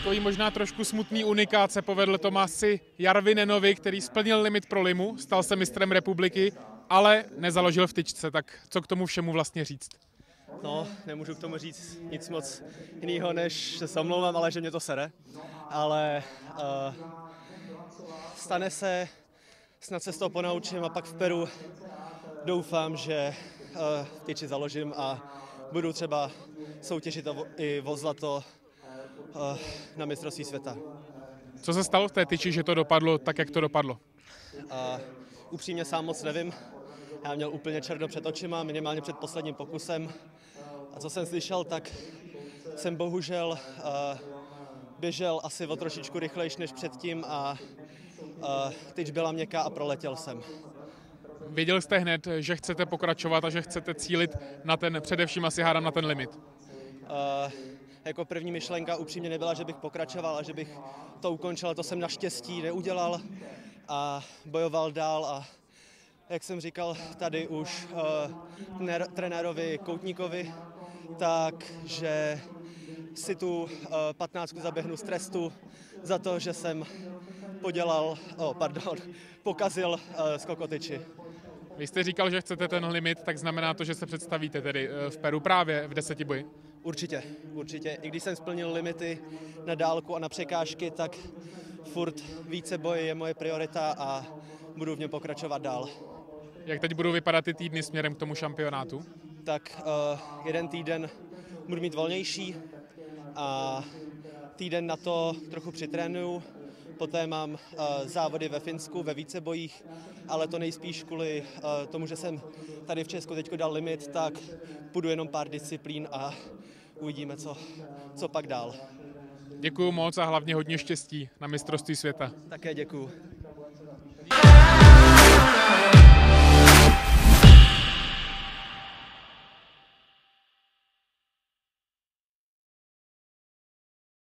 Takový možná trošku smutný unikát se povedl Tomasi Järvinenovi, který splnil limit pro limu, stal se mistrem republiky, ale nezaložil v tyčce. Tak co k tomu všemu vlastně říct? No, nemůžu k tomu říct nic moc jiného, než že se omlouvám, ale že mě to sere. Ale stane se, snad se z toho ponaučím a pak v Peru doufám, že tyči založím a budu třeba soutěžit i o zlato na mistrovství světa. Co se stalo v té tyči, že to dopadlo tak, jak to dopadlo? Upřímně sám moc nevím. Já měl úplně černo před očima, minimálně před posledním pokusem. A co jsem slyšel, tak jsem bohužel běžel asi o trošičku rychlejší než předtím a tyč byla měkká a proletěl jsem. Věděl jste hned, že chcete pokračovat a že chcete cílit na ten, především asi hádám na ten limit? Jako první myšlenka upřímně nebyla, že bych pokračoval a že bych to ukončil, to jsem naštěstí neudělal a bojoval dál a jak jsem říkal tady už trenérovi Koutníkovi, takže si tu 15 zaběhnu z trestu za to, že jsem pokazil skok o tyči. Vy jste říkal, že chcete ten limit, tak znamená to, že se představíte tedy v Peru právě v 10 boji? Určitě. I když jsem splnil limity na dálku a na překážky, tak furt více boje je moje priorita a budu v něm pokračovat dál. Jak teď budou vypadat ty týdny směrem k tomu šampionátu? Tak jeden týden budu mít volnější a týden na to trochu přitrénuju. Poté mám závody ve Finsku ve vícebojích, ale to nejspíš kvůli tomu, že jsem tady v Česku teď dal limit, tak půjdu jenom pár disciplín a uvidíme, co pak dál. Děkuju moc a hlavně hodně štěstí na mistrovství světa. Také děkuju.